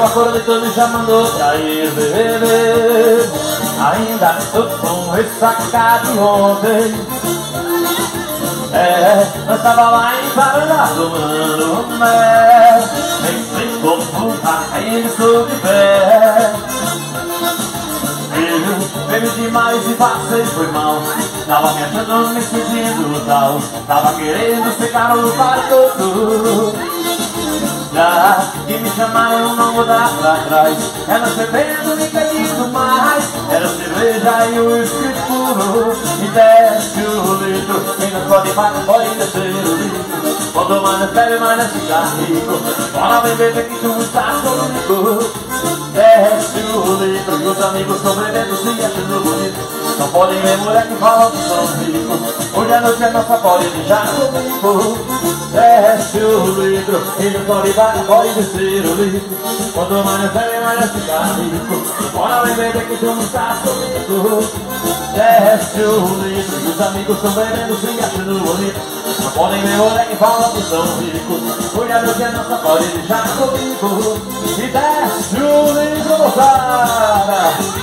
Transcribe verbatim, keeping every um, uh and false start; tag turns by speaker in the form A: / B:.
A: procura de tudo me chamando pra ir beber. Ainda tô com ressacado ontem. É, nós tava lá em Varanda tomando mel. Nem sei como ainda estou de pé. Eu bebi demais e passei, foi mal. Tava me achando, me sentindo tal. Tava querendo secar o quarto. Já que me chamaram, eu não vou dar pra trás. Ela bebendo e caindo mais. Era cerveja e o uísque puro. E desce o litro. Quem não pode pagar, pode descer o litro. Quanto mais não bebe, mais não fica rico. Bora beber que tu está comigo. Desce o litro e os amigos estão bebendo, se achando bonito. Não podem ver mulher que fala que são ricos. Hoje à noite é nossa, pode deixar comigo. Desce o litro e não pode pagar, pode descer o litro. Quanto mais não bebe, mais não fica rico. Bora beber que tu não está comigo. Desce o litro e os amigos estão bebendo, se achando bonito. Não podem ver mulher que fala que são ricos. Hoje à noite é nossa, pode deixar comigo. E desce o litro, moçada.